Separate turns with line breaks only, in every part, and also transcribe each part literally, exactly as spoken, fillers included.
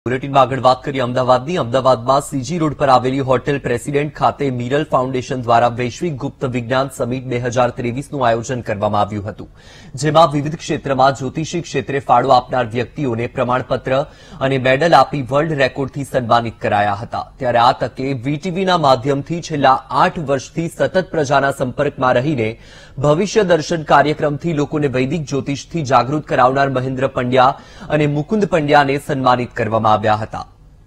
બુલેટિનમાં આગળ વાત કરીએ અમદાવાદની અમદાવાદમાં સીજી રોડ પર આવેલી હોટેલ પ્રેસિડેન્ટ ખાતે મિરલ ફાઉન્ડેશન દ્વારા વૈશ્વિક ગુપ્ત વિજ્ઞાન સમિટ બે હજાર ત્રેવીસનું આયોજન કરવામાં આવ્યું હતું, જેમાં વિવિધ ક્ષેત્રમાં જ્યોતિષી ક્ષેત્રે ફાળો આપનાર વ્યક્તિઓને પ્રમાણપત્ર અને મેડલ આપી વર્લ્ડ રેકોર્ડથી સન્માનિત કરાયા હતા। ત્યારે આ તકે વીટીવીના માધ્યમથી છેલ્લા આઠ વર્ષથી સતત પ્રજાના સંપર્કમાં રહીને ભવિષ્ય દર્શન કાર્યક્રમથી લોકોને વૈદિક જ્યોતિષથી જાગૃત કરાવનાર મહેન્દ્ર પંડ્યા અને મુકુંદ પંડ્યાને સન્માનિત કરવામાં આવ્યા હતા।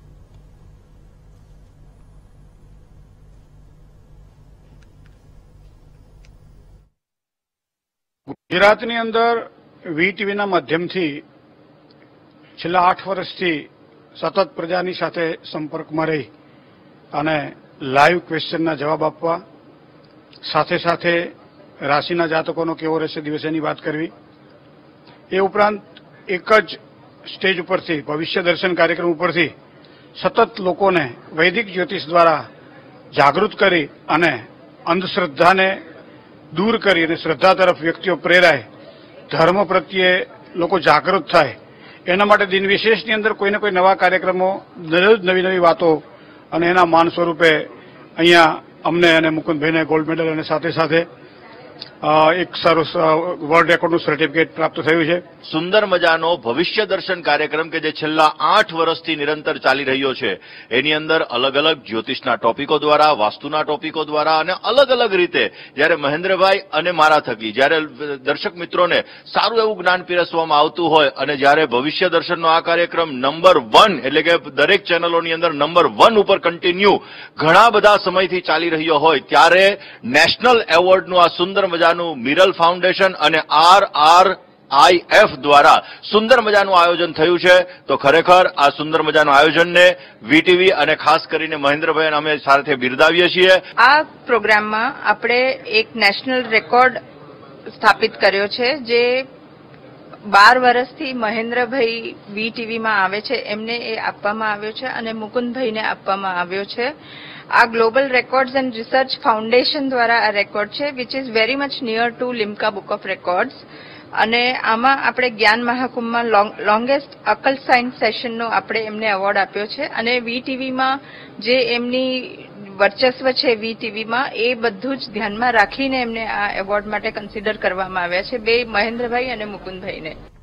ગુજરાતની અંદર વીટીવીના માધ્યમથી છેલ્લા આઠ વર્ષથી સતત પ્રજાની સાથે સંપર્કમાં રહી અને લાઈવ ક્વેશ્ચનના જવાબ આપવા, સાથે સાથે રાશિના જાતકોનો કેવો રહેશે દિવસેની વાત કરવી, એ ઉપરાંત એક જ સ્ટેજ ઉપરથી ભવિષ્ય દર્શન કાર્યક્રમ ઉપરથી સતત લોકોને વૈદિક જ્યોતિષ દ્વારા જાગૃત કરી અને અંધશ્રદ્ધાને દૂર કરી અને શ્રદ્ધા તરફ વ્યક્તિઓ પ્રેરાય, ધર્મ પ્રત્યે લોકો જાગૃત થાય, એના માટે દિન વિશેષની અંદર કોઈને કોઈ નવા કાર્યક્રમો, દરરોજ નવી નવી વાતો અને એના માન સ્વરૂપે અહીંયા અમને અને મુકુંદભાઈને ગોલ્ડ મેડલ અને સાથે સાથે એક સરસ વર્લ્ડ રેકોર્ડનું સર્ટિફિકેટ પ્રાપ્ત થયું છે।
સુંદર મજાનો ભવિષ્ય દર્શન કાર્યક્રમ કે જે છેલ્લા આઠ વર્ષથી નિરંતર ચાલી રહ્યો છે, એની અંદર અલગ અલગ જ્યોતિષના ટોપિકો દ્વારા, વાસ્તુના ટોપિકો દ્વારા અને અલગ અલગ રીતે જ્યારે મહેન્દ્રભાઈ અને મારા થકી જ્યારે દર્શક મિત્રોને સારું એવું જ્ઞાન પીરસવામાં આવતું હોય અને જ્યારે ભવિષ્ય દર્શનનો આ કાર્યક્રમ નંબર વન એટલે કે દરેક ચેનલોની અંદર નંબર વન ઉપર કન્ટિન્યુ ઘણા બધા સમયથી ચાલી રહ્યો હોય, ત્યારે નેશનલ એવોર્ડનું આ સુંદર મજાનું મિરલ ફાઉન્ડેશન અને આર આર આઈ એફ દ્વારા સુંદર મજાનું આયોજન થયું છે। તો ખરેખર આ સુંદર મજાનું આયોજનને વીટીવી અને ખાસ કરીને મહેન્દ્રભાઈ અમે સાથે બિરદાવીએ છીએ।
આ પ્રોગ્રામમાં આપણે એક નેશનલ રેકોર્ડ સ્થાપિત કર્યો છે, જે બાર વર્ષથી મહેન્દ્રભાઈ વીટીવીમાં આવે છે એમને એ આપવામાં આવ્યો છે અને મુકુંદભાઈને આપવામાં આવ્યો છે। આ global records and research foundation દ્વારા આ રેકોર્ડ છે, which is very much near to Limca book of records. અને આમાં આપણે જ્ઞાન મહાકુંભમાં લોંગેસ્ટ અકલ સાયન્સ સેશનનો આપણે એમને એવોર્ડ આપ્યો છે અને વીટીવીમાં જે એમની વર્ચસ્વ છે વીટીવીમાં એ બધું જ ધ્યાનમાં રાખીને એમને આ એવોર્ડ માટે કન્સિડર કરવામાં આવ્યા છે, બે મહેન્દ્રભાઈ અને મુકુંદભાઈને।